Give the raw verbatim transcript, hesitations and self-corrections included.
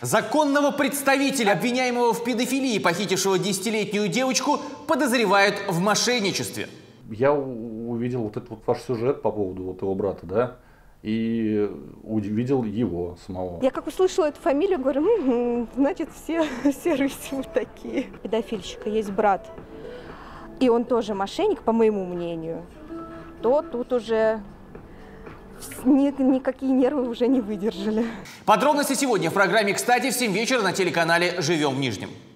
Законного представителя, обвиняемого в педофилии, похитившего десятилетнюю девочку, подозревают в мошенничестве. Я увидел вот этот вот ваш сюжет по поводу вот его брата, да, и увидел его самого. Я как услышала эту фамилию, говорю, угу, значит, все, все рыси вот такие. Педофильщика есть брат, и он тоже мошенник, по моему мнению, то тут уже ни, никакие нервы уже не выдержали. Подробности сегодня в программе «Кстати» в семь вечера на телеканале «Живем в Нижнем».